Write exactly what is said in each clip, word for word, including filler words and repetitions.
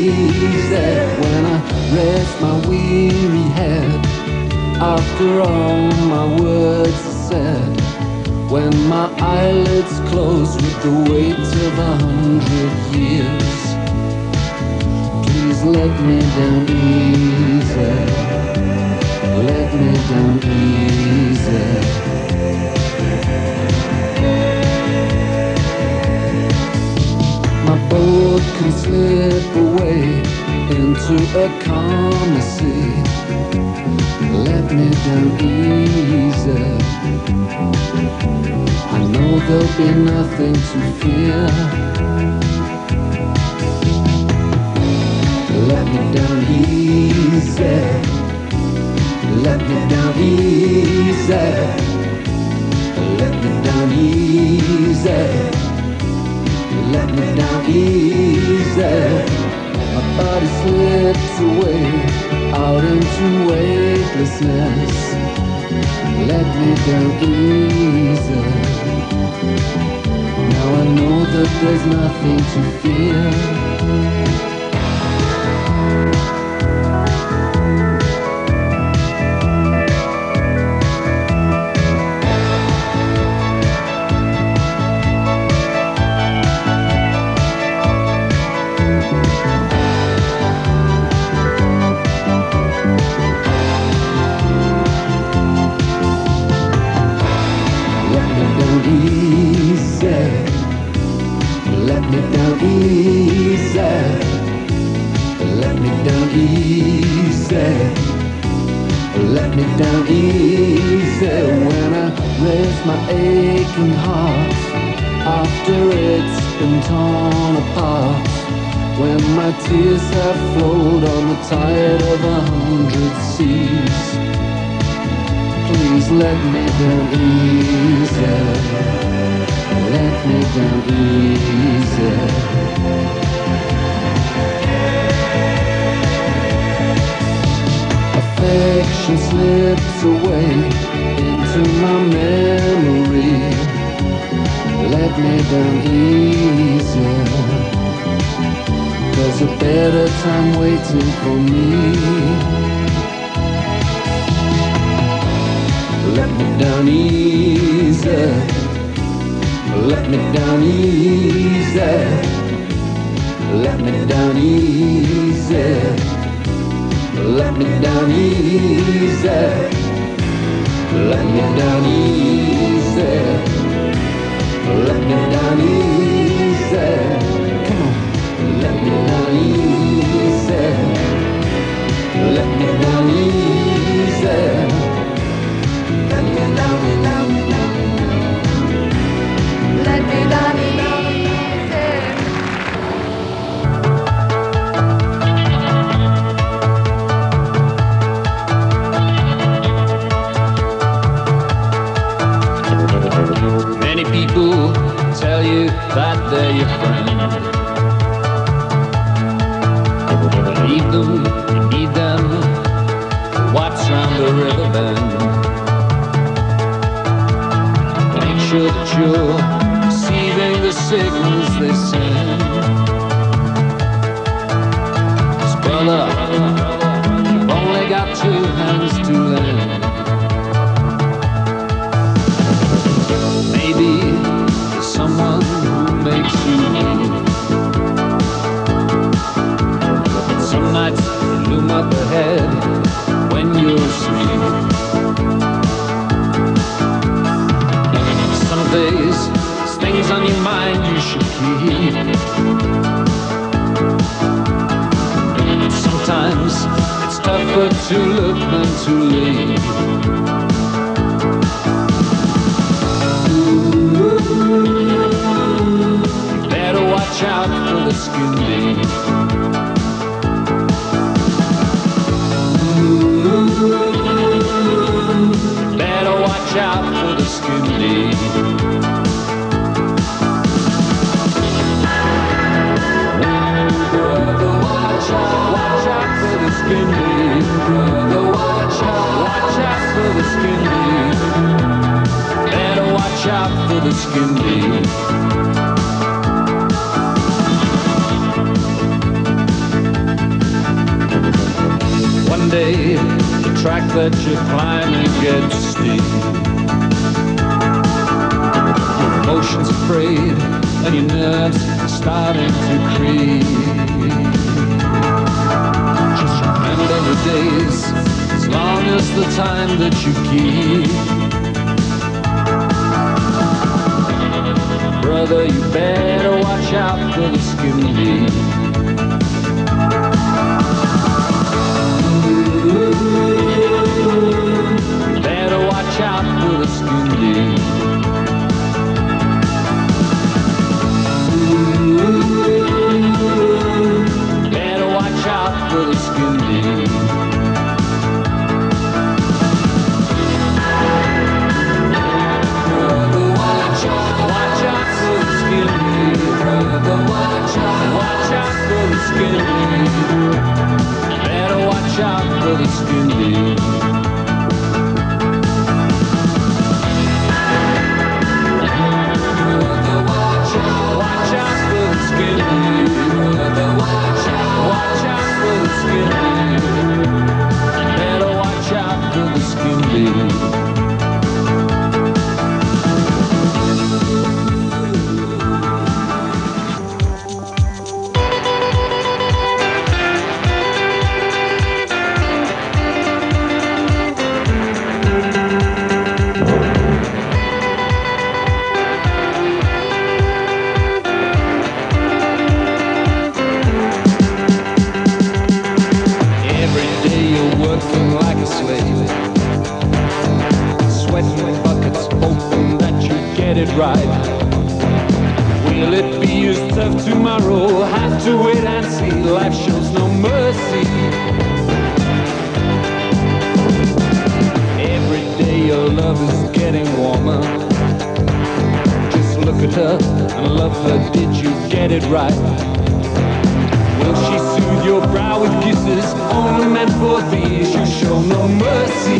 easy when I rest my weary head. After all my words are said, when my eyelids close with the weight of a hundred years, please let me down easy, let me down easy. My boat can slip away into a calmer sea. Let me down easy. I know there'll be nothing to fear. Let me down easy. Let me down easy. Let me down easy. Let me down easy. My body slips away out into weightlessness. Let me down easy. Now I know that there's nothing to fear. Let me down easy. Let me down easy. Let me down easy when I rest my aching heart after it's been torn apart. When my tears have flowed on the tide of a hundred seas, please let me down easy. Let me down easy. Affection slips away into my memory. Let me down easy. There's a better time waiting for me. Let me down easy. Let me down easy. Let me down easy. Let me down easy. Let me down easy. Let me down easy. Come on. Let me down easy. Let me down easy. Let me down, down, down. Let me down easy. Many people tell you that they're your friend. Believe them, you need them. Watch round the river bend. Make sure that you're receiving the signals they send. 'Cause brother, you've only got two hands to lend. Maybe there's someone who makes you leave. Some nights loom up ahead when you're asleep. Some days there's things on your mind you should keep. Sometimes it's tougher to look than to leave. Better watch out for the skin deep. Better watch out for the skin deep. Brother, watch out, watch out for the skin deep. Brother, watch out, watch out for the skin deep. Better watch out for the skin deep. track that you climb and get steep. Your emotions afraid and your nerves are starting to creep. Just remember the days, as long as the time that you keep. Brother, you better watch out for the skin deep. You better watch out for the skin deep. Better watch out for the skin deep. Brother, watch out, watch out for the skin deep. Brother, watch out, watch out for the skin deep. Better watch out for the skin deep. Brother, watch out, watch out for the skin deep. Brother, watch out, watch out for the skin deep. Better watch out for the skin deep. Right. Will it be as tough tomorrow? Have to wait and see. Life shows no mercy. Every day your love is getting warmer. Just look at her and love her. Did you get it right? Will she soothe your brow with kisses only meant for these? You show no mercy.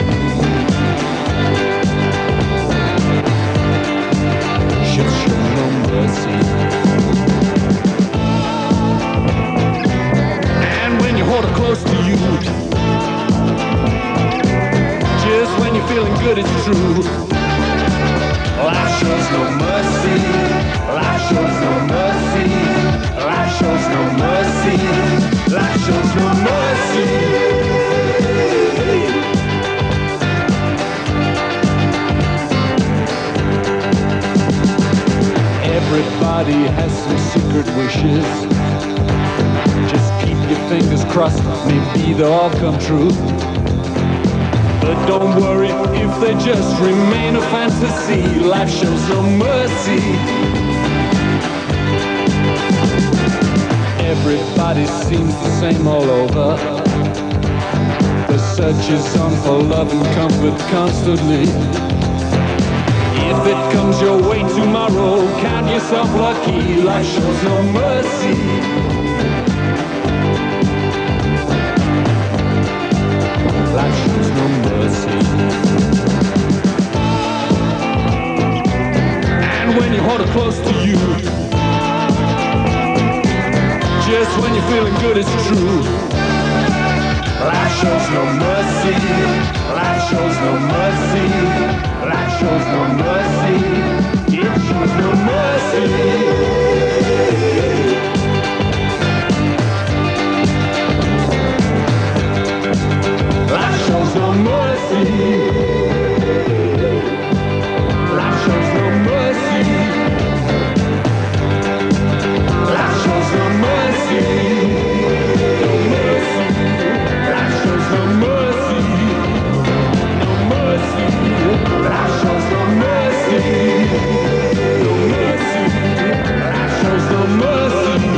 Should show no mercy. And when you hold her close to you, just when you're feeling good, it's true. Life shows no mercy. Life shows no mercy. Life shows no mercy. Life shows no mercy. Everybody has some secret wishes. Just keep your fingers crossed, maybe they'll all come true. But don't worry if they just remain a fantasy. Life shows no mercy. Everybody seems the same all over. The search is on for love and comfort constantly. If it comes your way tomorrow, count yourself lucky. Life shows no mercy. Life shows no mercy. And when you hold her close to you, just when you're feeling good, it's true. Life shows no mercy. Life shows no mercy. Life shows no mercy. It shows no mercy. Life shows no mercy. Life shows no mercy. Life shows no mercy. No mercy. Life shows no mercy. No mercy. Life shows no mercy. No mercy. Life shows no mercy.